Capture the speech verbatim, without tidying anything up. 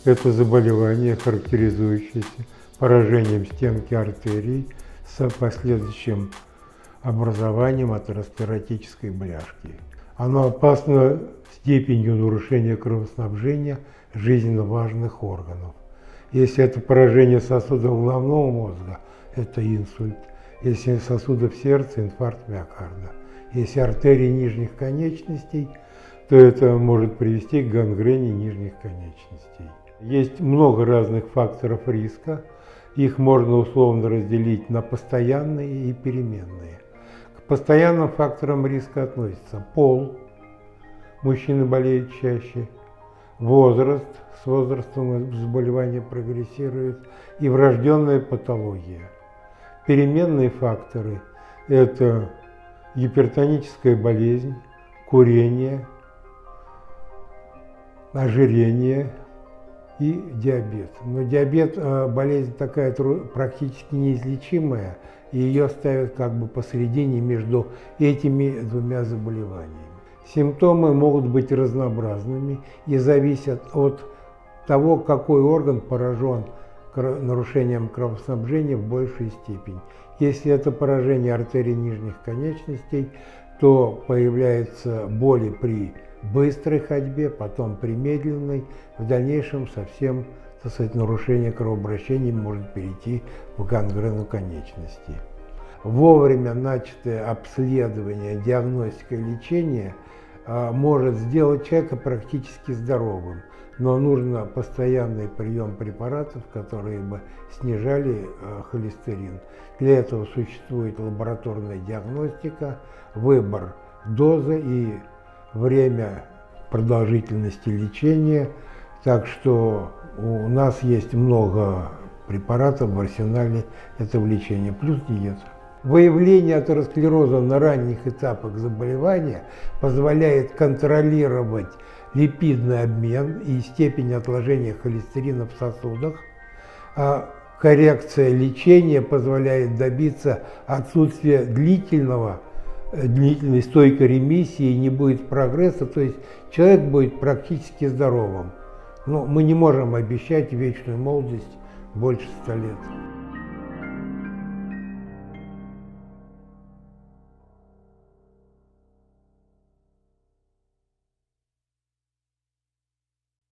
Это заболевание, характеризующееся поражением стенки артерий с последующим образованием атеросклеротической бляшки. Оно опасно степенью нарушения кровоснабжения жизненно важных органов. Если это поражение сосудов головного мозга, это инсульт. Если сосудов сердца, инфаркт миокарда. Если артерии нижних конечностей, то это может привести к гангрене нижних конечностей. Есть много разных факторов риска. Их можно условно разделить на постоянные и переменные. К постоянным факторам риска относятся пол, мужчины болеют чаще, возраст, с возрастом заболевание прогрессирует, и врожденная патология. Переменные факторы – это гипертоническая болезнь, курение, ожирение и диабет. Но диабет – болезнь такая практически неизлечимая, и ее ставят как бы посередине между этими двумя заболеваниями. Симптомы могут быть разнообразными и зависят от того, какой орган поражен нарушением кровоснабжения в большей степени. Если это поражение артерий нижних конечностей, то появляются боли при быстрой ходьбе, потом при медленной, в дальнейшем совсем, так сказать, нарушение кровообращения может перейти в гангрену конечностей. Вовремя начатое обследование, диагностика и лечение может сделать человека практически здоровым, но нужно постоянный прием препаратов, которые бы снижали холестерин. Для этого существует лабораторная диагностика, выбор дозы и время продолжительности лечения. Так что у нас есть много препаратов в арсенале этого лечения, плюс диета. Выявление атеросклероза на ранних этапах заболевания позволяет контролировать липидный обмен и степень отложения холестерина в сосудах, а коррекция лечения позволяет добиться отсутствия длительного, длительной стойкой ремиссии, не будет прогресса, то есть человек будет практически здоровым. Но мы не можем обещать вечную молодость больше ста лет.